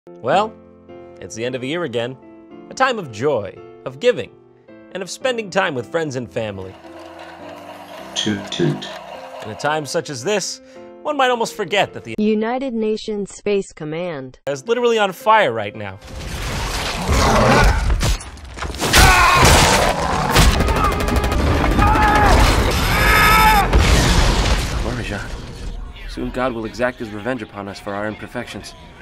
Well, it's the end of the year again. A time of joy, of giving, and of spending time with friends and family. Toot toot. In a time such as this, one might almost forget that the United Nations Space Command is literally on fire right now. Soon God will exact his revenge upon us for our imperfections.